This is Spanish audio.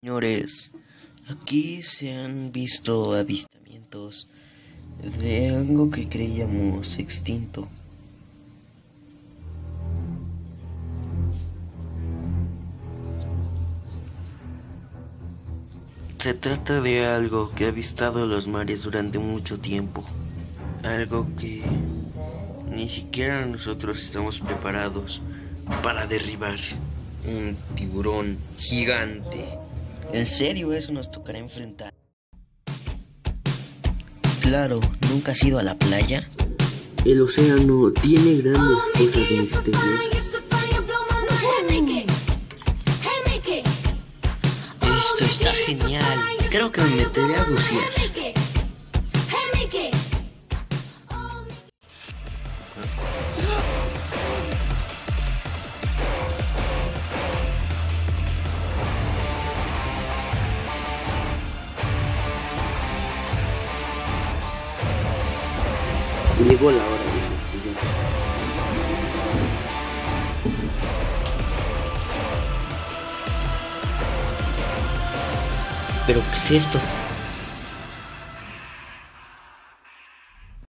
Señores, aquí se han visto avistamientos de algo que creíamos extinto. Se trata de algo que ha avistado los mares durante mucho tiempo. Algo que ni siquiera nosotros estamos preparados para derribar. Un tiburón gigante. ¿En serio eso nos tocará enfrentar? Claro, ¿nunca has ido a la playa? El océano tiene grandes cosas misteriosas. Esto está genial. Creo que me meteré a bucear. Llegó la hora de investigar. ¿Pero qué es esto?